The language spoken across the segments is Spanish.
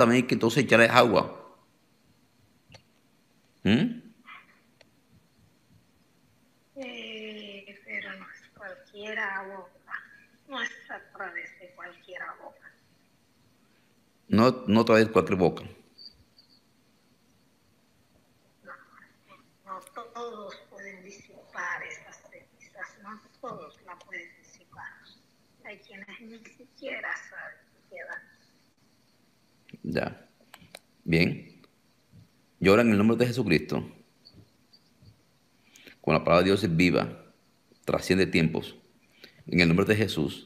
también hay que entonces echarles agua. ¿Mm? Pero no es cualquiera boca, no es a través de cualquiera boca. No, no otra vez cualquier boca. No, no todos pueden disipar esas cenizas, no todos la pueden disipar. Hay quienes ni siquiera saben que quedan. Ya. Bien. Y ahora en el nombre de Jesucristo, con la palabra de Dios es viva, trasciende tiempos. En el nombre de Jesús,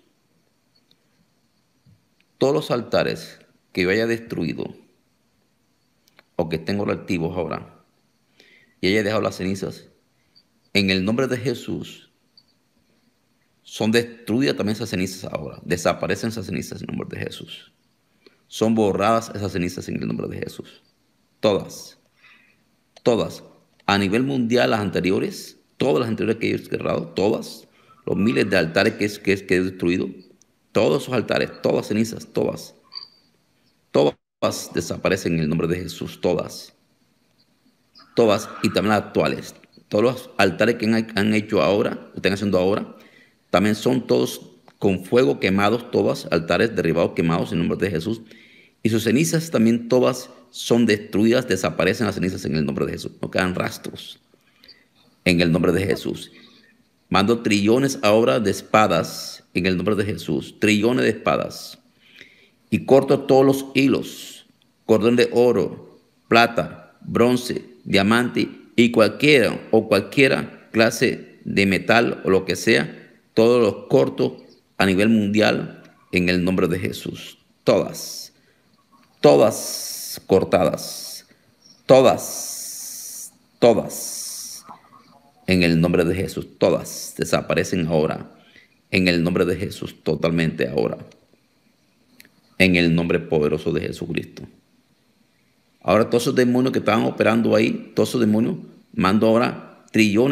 todos los altares que yo haya destruido o que tengo activos ahora y haya dejado las cenizas, en el nombre de Jesús, son destruidas también esas cenizas ahora. Desaparecen esas cenizas en el nombre de Jesús. Son borradas esas cenizas en el nombre de Jesús. Todas, todas. A nivel mundial, las anteriores, todas las anteriores que he cerrado, todas, los miles de altares que he destruido, todos esos altares, todas cenizas, todas desaparecen en el nombre de Jesús, todas y también las actuales. Todos los altares que han hecho ahora, están haciendo ahora, también son todos con fuego quemados, todos altares derribados, quemados en el nombre de Jesús. Y sus cenizas también todas son destruidas, desaparecen las cenizas en el nombre de Jesús. No quedan rastros en el nombre de Jesús. Mando trillones ahora de espadas en el nombre de Jesús. Trillones de espadas. Y corto todos los hilos, cordón de oro, plata, bronce, diamante y cualquiera clase de metal o lo que sea, todos los corto a nivel mundial en el nombre de Jesús. Todas, todas cortadas, todas en el nombre de Jesús, todas desaparecen ahora en el nombre de Jesús, totalmente ahora en el nombre poderoso de Jesucristo. Ahora todos esos demonios que estaban operando ahí, todos esos demonios, mando ahora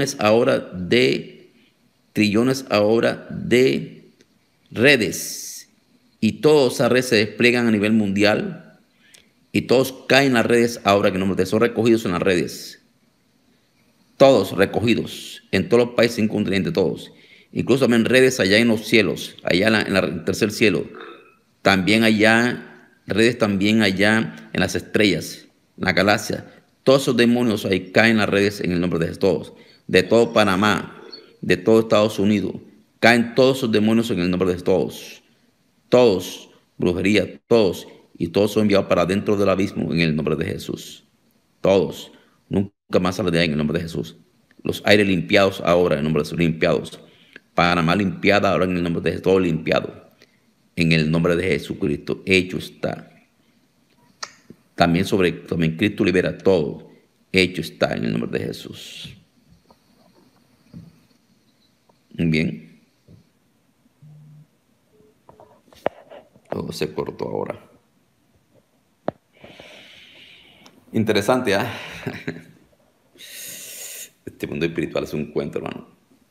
trillones ahora de redes. Y todas esas redes se despliegan a nivel mundial y todos caen en las redes ahora que no son recogidos en las redes. Todos recogidos en todos los países sin continente, todos. Incluso también redes allá en los cielos, allá en el tercer cielo. También allá, redes también allá en las estrellas, en la galaxia. Todos esos demonios ahí caen en las redes en el nombre de todos. De todo Panamá, de todo Estados Unidos. Caen todos esos demonios en el nombre de todos. Todos, brujería, todos. Y todos son enviados para dentro del abismo en el nombre de Jesús. Todos. Nunca más salen de ahí en el nombre de Jesús. Los aires limpiados ahora en el nombre de Jesús, limpiados. Panamá limpiada ahora en el nombre de Jesús, todo limpiado en el nombre de Jesucristo, hecho está. También Cristo libera todo, hecho está en el nombre de Jesús. Bien, todo se cortó ahora. Interesante, ¿ah? Este mundo espiritual es un cuento, hermano.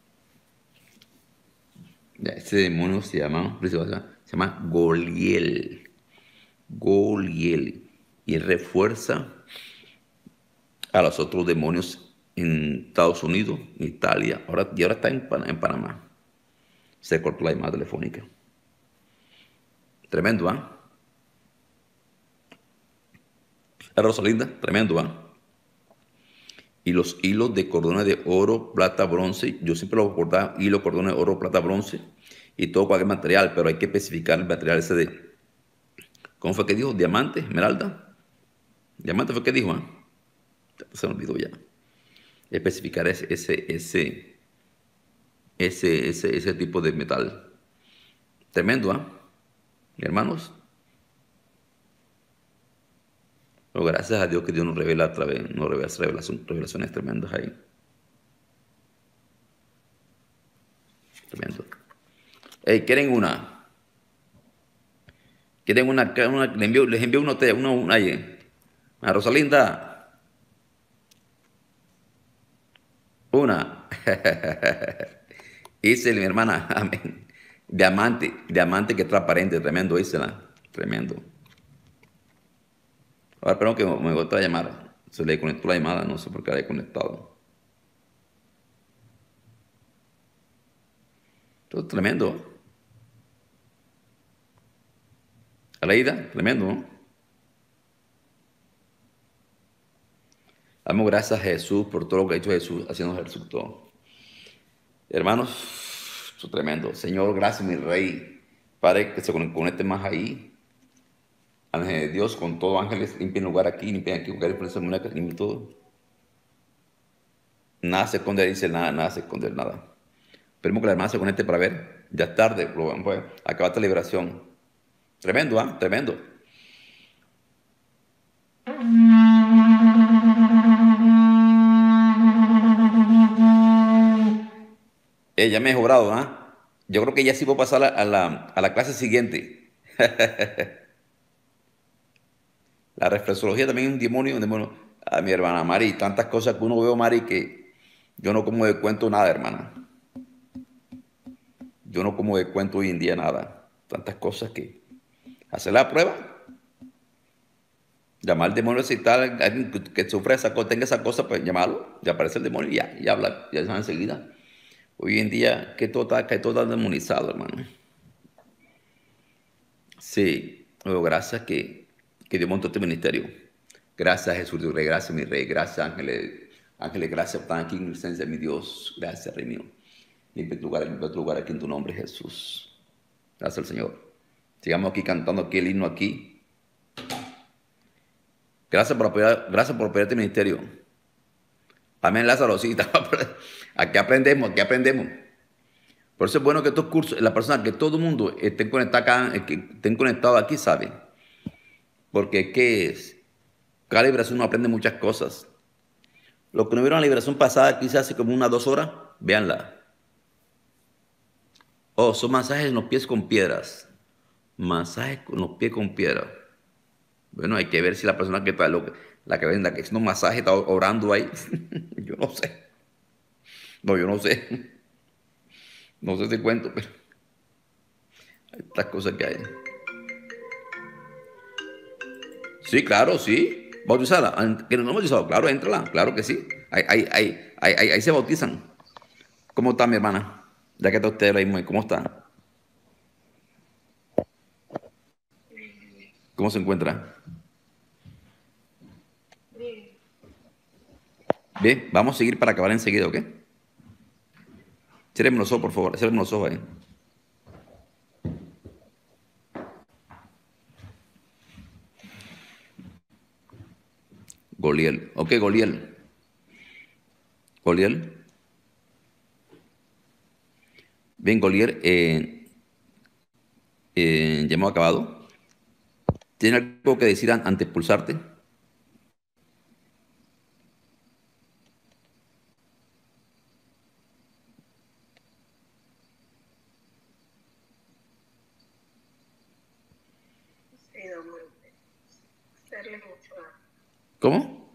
Ya, este demonio se llama Goliel. Goliel. Y refuerza a los otros demonios en Estados Unidos, en Italia, y ahora está en Panamá. Se cortó la llamada telefónica. Tremendo, ¿ah? Rosalinda, tremendo, ¿ah? Y los hilos de cordones de oro, plata, bronce, yo siempre los cortaba, hilo, cordones de oro, plata, bronce, y todo cualquier material, pero hay que especificar el material ese de, ¿cómo fue que dijo? ¿Diamante? ¿Esmeralda? ¿Diamante fue que dijo, ah? Se me olvidó ya. Especificar ese tipo de metal. Tremendo, ¿ah? Hermanos, pero gracias a Dios que Dios nos revela a través, nos revela revelaciones tremendas ahí. Tremendo. Hey, ¿quieren una? ¿Quieren les envío una a ustedes, una ahí. A Rosalinda, una. Dice mi hermana, amén. Diamante que es transparente, tremendo, dísela. Tremendo. Ahora espero que me gusta la llamada. Se le conectó la llamada, no sé por qué la he conectado. Esto es tremendo. Aleida, tremendo, ¿no? Damos gracias a Jesús por todo lo que ha hecho Jesús, haciendo Jesús todo. Hermanos, esto es tremendo. Señor, gracias, mi rey. Padre, que se conecte más ahí. Ángel de Dios, con todo ángeles, limpien lugar aquí, limpien aquí, lugar por esa muñeca, limpien todo. Nada se esconde, dice nada, nada se esconde, nada. Esperemos que la hermana se conecte para ver. Ya es tarde, pues, acaba esta liberación. Tremendo, ¿ah? Tremendo. Ya me he mejorado, ¿ah? Yo creo que ya sí puedo pasar a la clase siguiente. La reflexología también es un demonio. A mi hermana Mari, tantas cosas que uno ve, Mari, que yo no como de cuento nada, hermana. Yo no como de cuento hoy en día nada. Tantas cosas que hacer la prueba, llamar al demonio si tal, alguien que sufra esa cosa, tenga esa cosa, pues llamarlo, ya aparece el demonio y ya, y habla, ya sabe enseguida. Hoy en día que todo está demonizado, hermano. Sí, oh, gracias que Dios montó este ministerio. Gracias Jesús, Dios Rey, gracias mi Rey, gracias ángeles, ángeles, gracias están aquí en presencia de mi Dios, gracias Rey mío. Limpia tu lugar aquí en tu nombre, Jesús. Gracias al Señor. Sigamos aquí cantando aquí el himno aquí. Gracias por apoyar este ministerio. Amén, Lázaro, sí, aquí aprendemos, aquí aprendemos. Por eso es bueno que estos cursos, la persona, que todo el mundo estén conectados acá, que estén conectados aquí, ¿saben? Porque es que cada liberación uno aprende muchas cosas. Los que no vieron la liberación pasada, quizás hace como unas 2 horas, véanla. Oh, son masajes en los pies con piedras. Masajes con los pies con piedras. Bueno, hay que ver si la persona que está, la que venda, que es un masaje, está orando ahí. Yo no sé. No, yo no sé. No sé si cuento, pero estas cosas que hay. Sí, claro, sí. Bautizada. Que no bautizado, claro, éntrala. Claro que sí. Ahí se bautizan. ¿Cómo está mi hermana? Ya que está usted ahora mismo, ¿cómo está? ¿Cómo se encuentra? Bien. Bien, vamos a seguir para acabar enseguida, ¿ok? Cierren los ojos, por favor. Cierren los ojos ahí. Goliel. Ok, Goliel. Goliel. Bien, Goliel. Ya hemos acabado. ¿Tiene algo que decir antes de expulsarte? Ha sido muy bueno. Hacerle mucho daño. ¿Cómo?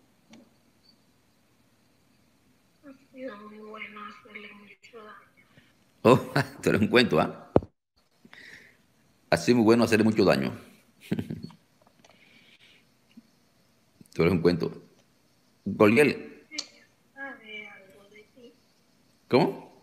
Ha sido muy bueno hacerle mucho daño. Oh, te lo encuentro, ¿ah? Así muy bueno hacerle mucho daño. Te lo encuentro. Goliel. Ella sabe algo de ti. ¿Cómo?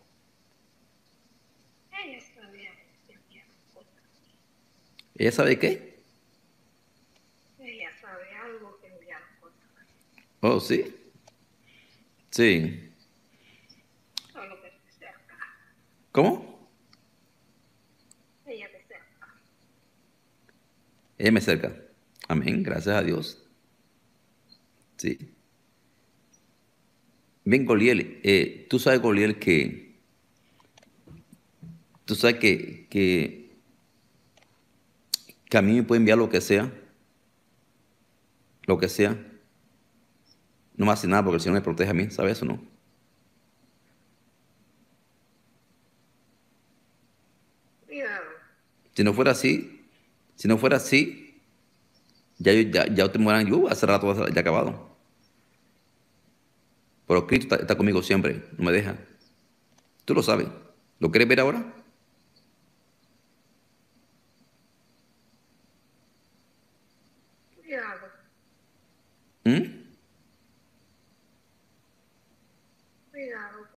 Ella sabe algo que enviaron cosas. ¿Ella sabe qué? Ella sabe algo que enviaron cosas. Oh, sí. Sí. Solo que se cerca. ¿Cómo? Ella te cerca. Ella me cerca. Amén. Gracias a Dios. Sí. Bien, Goliel. Tú sabes, Goliel, que... Tú sabes que a mí me puede enviar lo que sea. Lo que sea. No me hace nada porque el Señor me protege a mí. ¿Sabes eso, no? Cuidado. Si no fuera así, si no fuera así, ya te mueran yo. Hace rato ya acabado. Pero Cristo está conmigo siempre. No me deja. Tú lo sabes. ¿Lo quieres ver ahora? Cuidado. ¿Mm? Cuidado